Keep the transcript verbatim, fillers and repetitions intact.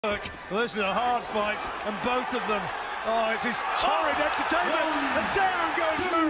Look, well, this is a hard fight, and both of them, oh, it is torrid entertainment, and down goes